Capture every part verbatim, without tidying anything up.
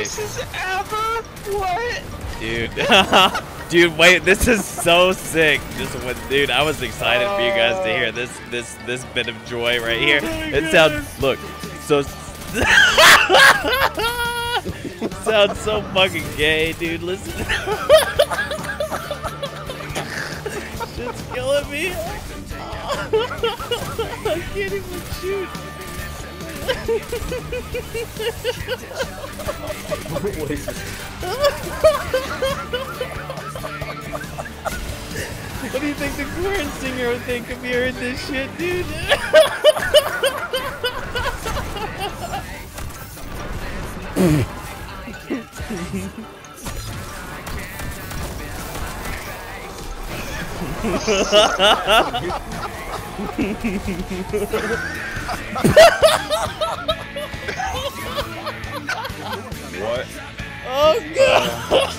This is ABBA? What? Dude. Dude, wait, this is so sick. Just when, dude, I was excited for you guys to hear this this this bit of joy right here. It sounds, look, so it sounds so fucking gay, dude. Listen. Shit's killing me. I can't even shoot. What do you think the KORN singer would think of hearing this shit, dude? What? Oh god!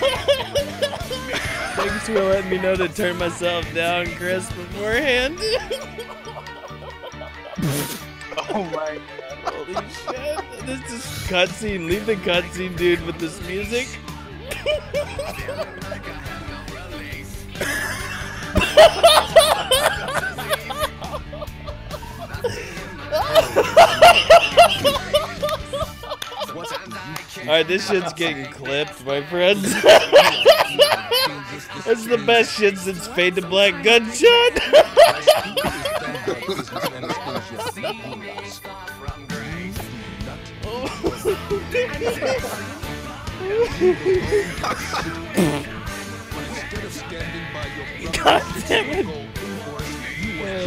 Thanks for letting me know to turn myself down, Chris, beforehand. Oh my god. Holy shit. This is cutscene. Leave the cutscene, dude, with this music. Alright, this shit's getting clipped, my friends. It's the best shit since Fade to Black Gunshot. God damn it.